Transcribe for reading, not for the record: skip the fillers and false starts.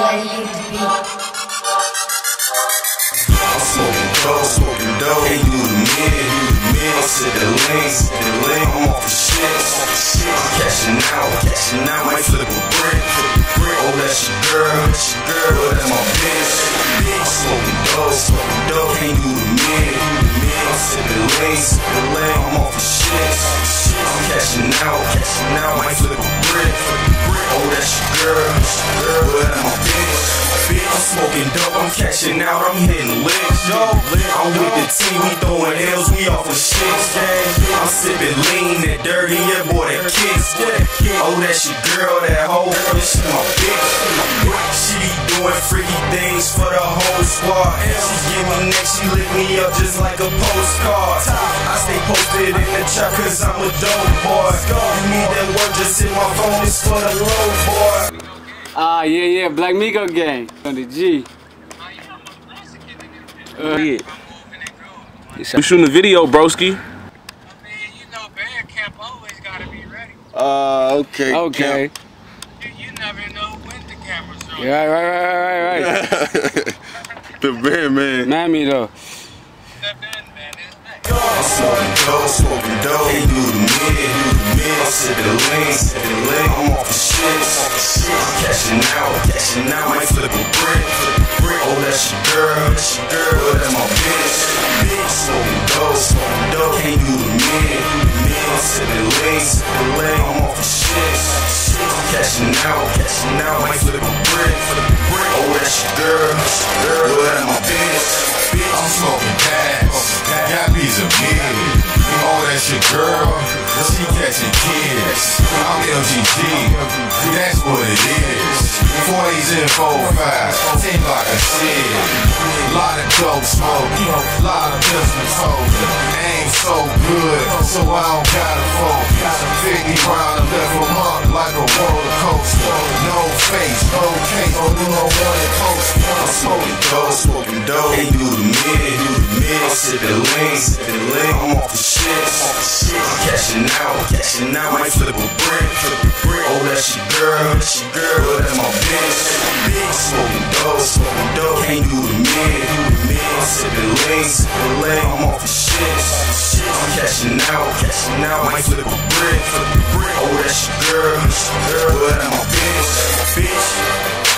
I'm smoking dope, can't do the mid. I'm sipping lean, I'm off the shit. I'm cashing out, might flip a brick. Oh, that's your girl, well, that's my bitch. I'm smoking dope, can't do the mid. I'm sipping lean, I'm off the shit. I'm cashing out, might flip a brick. Oh, that's your girl, well, that's my bitch. I'm smoking dope, I'm cashing out, I'm hitting licks, yo. I'm with the team, we throwing L's, we off of shit, gang. I'm sipping lean, that dirty, yeah, boy, that kicks, yeah. Oh, that's your girl, that hoe, she my bitch. She be doing freaky things for the whole squad. She give me neck, she lick me up just like a postcard. I stay posted in the trap cause I'm a dope boy. You need that work, just hit my phone, it's for the low boy. Yeah, Black Migo gang on the G. We shooting a video, broski. I mean, you know, band camp always gotta be ready. Okay. Okay. You never know when the camera's on. Yeah, right. The band, man. Mammy though. That band, man, is next. I'm smoking dope, can't do the mid. I'm sipping lean, I'm off the shit. I'm cashing out, might flip a brick. Oh, that's your girl, well, that's my bitch. I'm smoking dope, can't do the mid. I'm sipping lean, I'm off the shit. I'm cashing out, might flip a brick. Oh, that's your girl, well, that's my bitch. I'm smoking gas, got piece of mid. Oh, that's your girl, she catching kids. I'm LGG, that's what it is. 40s and 45, seem like a shit. Lot of dope smoke, lot of pistol toting. Aim so good, so I don't gotta focus. 50 round and left them up like a roller coaster. No face, no case, no roller coaster. I'm smoking dope, can't do the mid. I'm sipping lean, I'm off the shit. I'm cashing out, might flip a brick. Oh, that's your girl, well, that's my bitch. I'm smoking dope, can't do the mid. I'm sipping lean, I'm off the shit. I'm cashing out, might flip a brick. Oh, that's your girl, well, that's my bitch.